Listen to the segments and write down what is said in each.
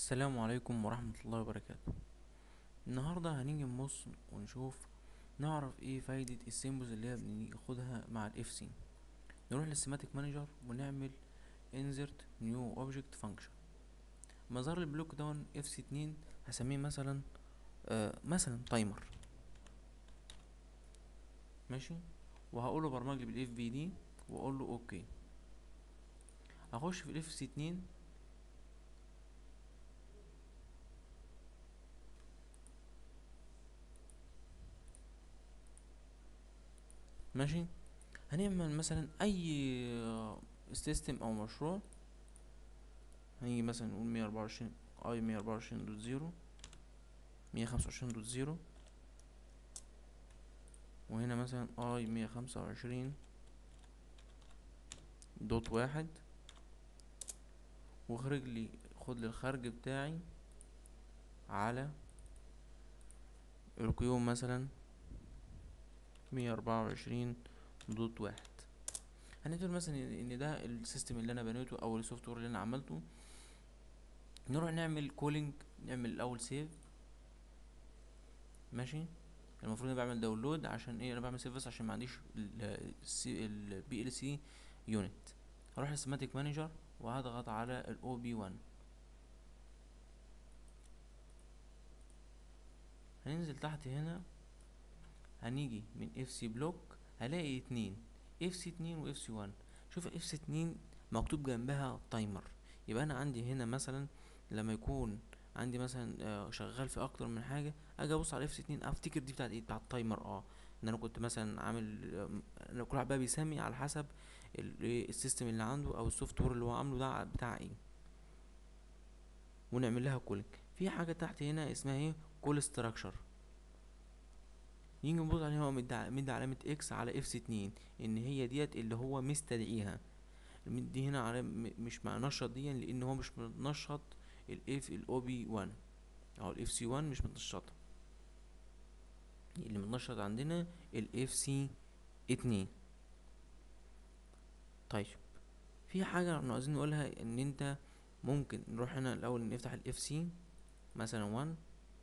السلام عليكم ورحمة الله وبركاته. النهاردة هنيجي نبص ونشوف نعرف ايه فايدة السيمبلز اللي هي بناخدها مع الاف سي. نروح للسيماتيك مانجر ونعمل insert new object function. مظهر البلوك دون اف سي 2 هسميه مثلا تايمر. ماشي، وهقوله برمج لي بالاف بي دي واقول له اوكي. هخش في الاف سي 2. ماشي، هنعمل مثلا اي سيستم او مشروع. هنيجي مثلا نقول 124 اي 124.0 125.0، وهنا مثلا اي 125.1. واخرج لي خد لي الخرج بتاعي على القيوم مثلا 124.1. هنقول مثلا ان ده السيستم اللي انا بنيته او السوفت وير اللي انا عملته. نروح نعمل كولينج، نعمل الاول سيف. ماشي، المفروض انا بعمل داونلود عشان ايه؟ انا بعمل سيف بس عشان ما عنديش البي ال سي يونت. هروح للسيماتيك مانجر وهضغط على الاو بي 1. هننزل تحت هنا، هنيجي من اف سي بلوك هلاقي اتنين، اف سي 2 واف سي 1. شوف اف سي 2 مكتوب جنبها تايمر، يبقى انا عندي هنا مثلا لما يكون عندي مثلا شغال في اكتر من حاجه، اجي ابص على اف سي 2 افتكر دي بتاعت ايه؟ بتاعت التايمر. ان انا كنت مثلا عامل انا كل واحد بقى بيسمي على حسب السيستم اللي عنده او السوفت وير اللي هو عامله ده بتاع ايه، ونعمل لها كولينج. في حاجه تحت هنا اسمها ايه؟ كول ستراكشر. نيجي نبص عليها، هو مدي علامة اكس على اف سي 2 ان هي ديت اللي هو مستدعيها. مدي هنا على مش مع نشط دي لان هو مش منشط الاف الاو بي 1 او الاف سي 1 مش متنشطة. اللي متنشط عندنا الاف سي 2. طيب، في حاجة احنا عايزين نقولها، ان انت ممكن نروح هنا الاول نفتح الاف سي مثلا 1.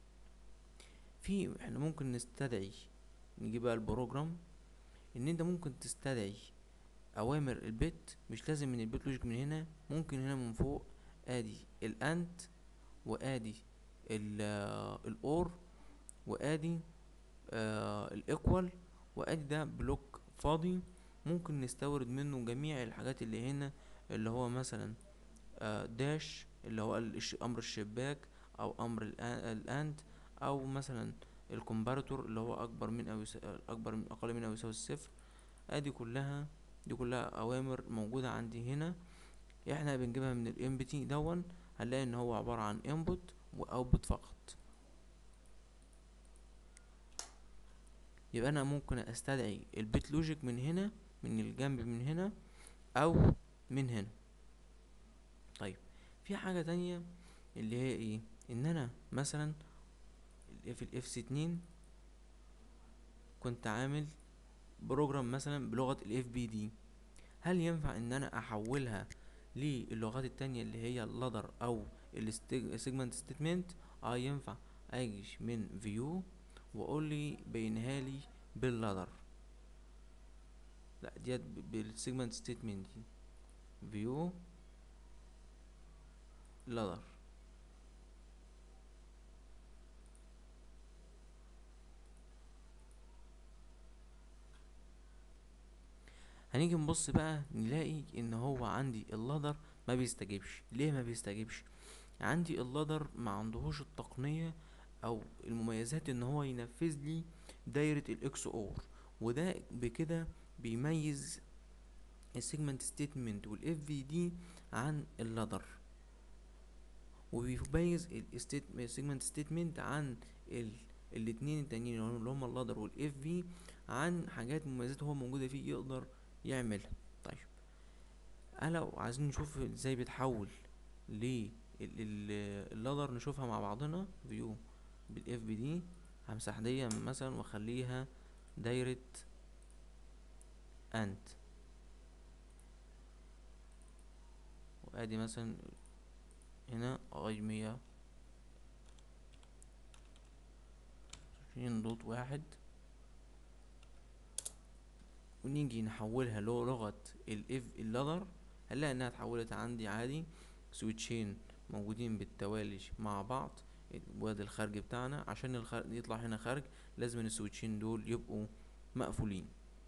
احنا ممكن نستدعي، نجيب بقى البروجرام، ان انت ممكن تستدعي اوامر البت. مش لازم من البيت لوجيك من هنا، ممكن هنا من فوق. ادي الاند، وادي الاور، وادي الايكوال، وادي ده بلوك فاضي ممكن نستورد منه جميع الحاجات اللي هنا، اللي هو مثلا داش اللي هو امر الشباك، او امر الاند، او مثلا الكومباراتور اللي هو اكبر من اقل من او يساوي الصفر. ادي كلها، دي كلها اوامر موجودة عندي هنا. احنا بنجيبها من الامبتي دون. هنلاقي ان هو عبارة عن input و output فقط. يبقى انا ممكن استدعي البيت لوجيك من هنا، من الجنب من هنا، او من هنا. طيب، في حاجة تانية اللي هي ايه؟ ان انا مثلا في الاف سي 2 كنت عامل بروجرام مثلا بلغة الاف بي دي. هل ينفع ان انا احولها للغات التانية اللي هي اللادر او السيجمنت ستيتمنت؟ ينفع. اجي من فيو واقول لي بينها لي باللادر. لا، ديت بالسيجمنت ستيتمنت دي فيو لادر. هنيجي نبص بقى نلاقي ان هو عندي اللادر ما بيستجيبش. ليه ما بيستجيبش؟ عندي اللادر ما عندهوش التقنية او المميزات ان هو ينفذ لي دايرة الاكس اور. وده بكده بيميز السيجمنت ستيتمنت والاف في دي عن اللادر، وبيميز السيجمنت ستيتمنت عن الاتنين التانيين اللي هما اللادر والاف في عن حاجات مميزات هو موجودة فيه يقدر يعملها. طيب، انا لو عايزين نشوف ازاي بتحول اللادر نشوفها مع بعضنا. فيو بالاف بي دي، همسح دي مثلا واخليها دايرة انت، وادي مثلا هنا اي 120.1، ونيجي نحولها لغة الاف اللادر، هنلاقي انها اتحولت عندي عادي. سويتشين موجودين بالتوالي مع بعض، وادي الخارج بتاعنا. عشان الخارج يطلع هنا خارج لازم السويتشين دول يبقوا مقفولين.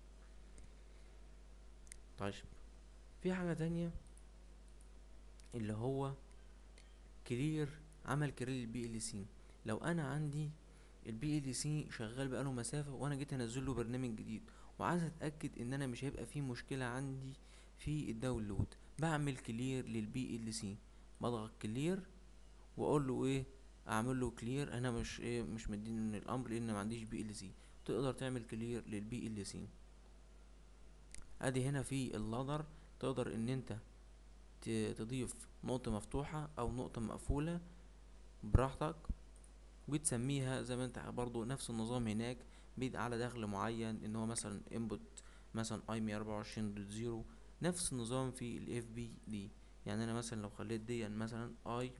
طيب في حاجة تانية اللي هو كلير، عمل كلير للبي ال سي. لو انا عندي البي ال سي شغال بقاله مسافة وانا جيت انزل له برنامج جديد وعايز اتاكد ان انا مش هيبقى فيه مشكلة عندي في الداونلود، بعمل كلير للبي ال سي. بضغط كلير واقول له ايه، اعمل له كلير. انا مش ايه، مش مديني الامر لان ما عنديش بي ال سي. تقدر تعمل كلير للبي ال سي. ادي هنا في اللادر تقدر ان انت تضيف نقطة مفتوحة او نقطة مقفولة براحتك، وتسميها زي ما انت برضو نفس النظام هناك، بيبقى على دخل معين ان هو مثلا input مثلا اي 124.0، نفس النظام في الاف بي دي. يعني انا مثلا لو خليت دي مثلا اي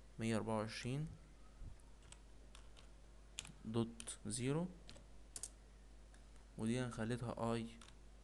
124.0 ودي خليتها اي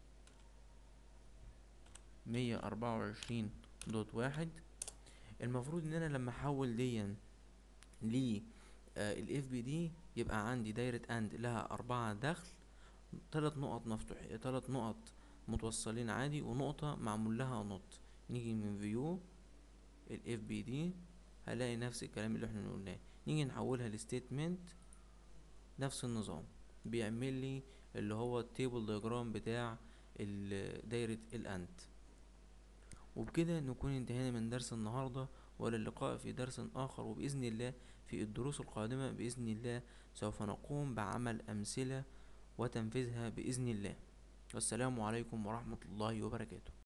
124.1، المفروض ان انا لما احول دي ل الاف بي دي يبقى عندي دايرة اند لها 4 دخل، 3 نقط مفتوح، 3 نقط متوصلين عادي، ونقطة معمول لها نوت. نيجي من فيو الاف بي دي هلاقي نفس الكلام اللي احنا قلناه. نيجي نحولها لستيتمنت، نفس النظام بيعمل لي اللي هو التيبل دياجرام بتاع دايرة الاند. وبكده نكون انتهينا من درس النهاردة، وإلى اللقاء في درس آخر. وبإذن الله في الدروس القادمة بإذن الله سوف نقوم بعمل أمثلة وتنفيذها بإذن الله. والسلام عليكم ورحمة الله وبركاته.